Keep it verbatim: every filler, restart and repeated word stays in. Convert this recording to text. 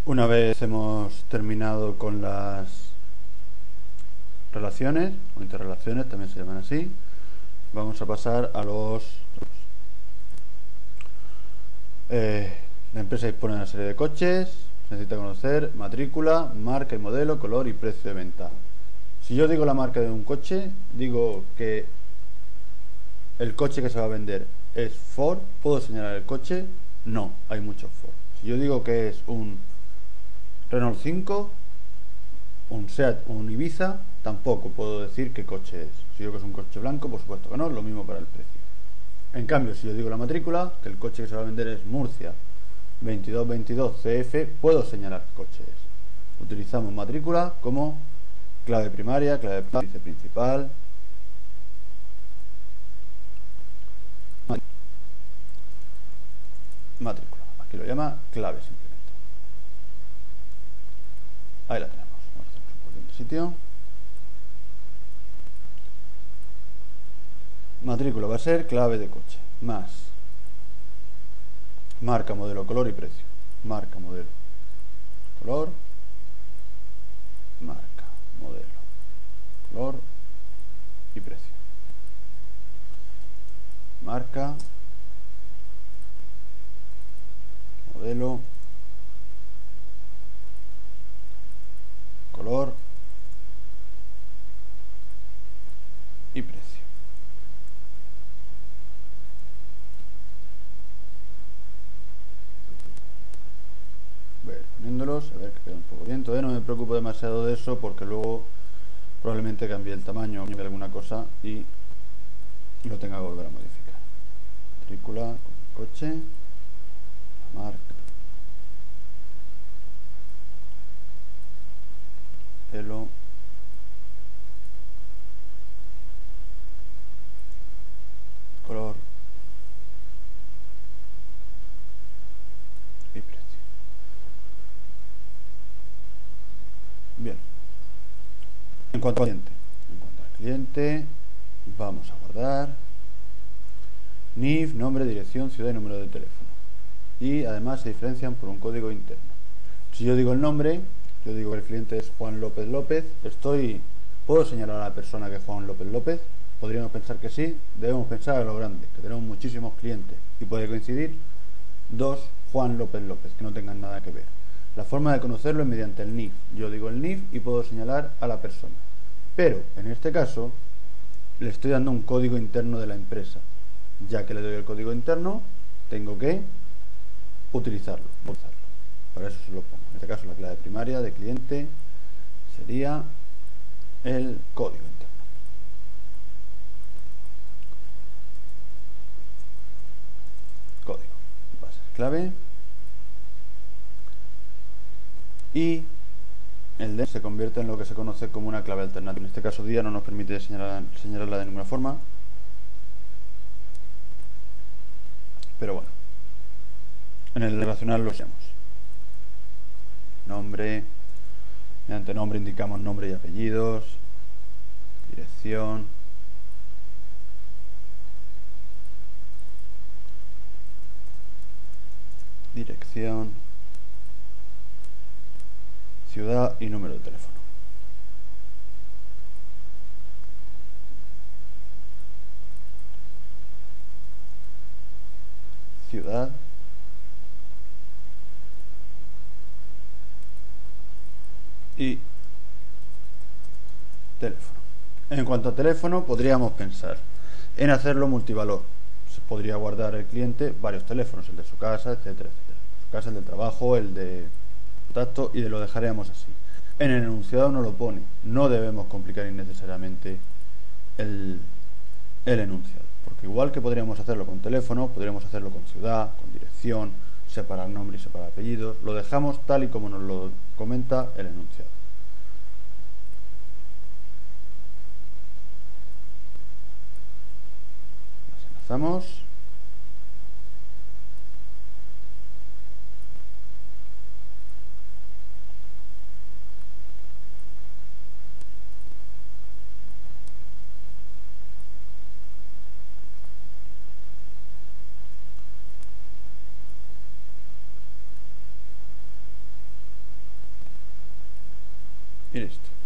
Una vez hemos terminado con las relaciones o interrelaciones, también se llaman así, vamos a pasar a los... Eh, la empresa dispone de una serie de coches, se necesita conocer matrícula, marca y modelo, color y precio de venta. Si yo digo la marca de un coche, digo que el coche que se va a vender es Ford, ¿puedo señalar el coche? No, hay muchos Ford. Si yo digo que es un Renault cinco, un Seat o un Ibiza, tampoco puedo decir qué coche es. Si digo que es un coche blanco, por supuesto que no, lo mismo para el precio. En cambio, si yo digo la matrícula, que el coche que se va a vender es Murcia veintidós veintidós C F, puedo señalar qué coche es. Utilizamos matrícula como clave primaria, clave principal. Matrícula, aquí lo llama clave simplemente. Ahí la tenemos. Vamos a hacer un poquito de sitio. Matrícula va a ser clave de coche más marca, modelo, color y precio. Marca, modelo, color, marca, modelo, color y precio. Marca, modelo, color y precio. Voy a ir poniéndolos, a ver que queda un poco bien. Todavía no me preocupo demasiado de eso porque luego probablemente cambie el tamaño o cambie alguna cosa y lo tenga que volver a modificar. Matrícula, coche, marca, modelo, color y precio. Bien. En cuanto al cliente, en cuanto al cliente, vamos a guardar N I F, nombre, dirección, ciudad y número de teléfono. Y además se diferencian por un código interno. Si yo digo el nombre, yo digo que el cliente es Juan López López, estoy, ¿puedo señalar a la persona que es Juan López López? Podríamos pensar que sí, debemos pensar a lo grande, que tenemos muchísimos clientes y puede coincidir dos Juan López López que no tengan nada que ver. La forma de conocerlo es mediante el N I F. Yo digo el N I F y puedo señalar a la persona. Pero, en este caso, le estoy dando un código interno de la empresa. Ya que le doy el código interno, tengo que utilizarlo. utilizarlo. Para eso se lo pongo. En este caso, la clave primaria de cliente sería el código interno. Código. Va a ser clave. Y el D se convierte en lo que se conoce como una clave alternativa. En este caso, día no nos permite señalar, señalarla de ninguna forma. Pero bueno, en el relacional lo hacemos. Nombre, mediante nombre indicamos nombre y apellidos, dirección, dirección, ciudad y número de teléfono. Ciudad, y teléfono. En cuanto a teléfono, podríamos pensar en hacerlo multivalor. Se podría guardar el cliente varios teléfonos, el de su casa, etcétera, etcétera. Su casa, el de trabajo, el de contacto, y lo dejaremos así. En el enunciado no lo pone. No debemos complicar innecesariamente el, el enunciado. Porque igual que podríamos hacerlo con teléfono, podríamos hacerlo con ciudad, con dirección, separar nombre y separar apellidos. Lo dejamos tal y como nos lo comenta el enunciado. Las enlazamos. Y listo.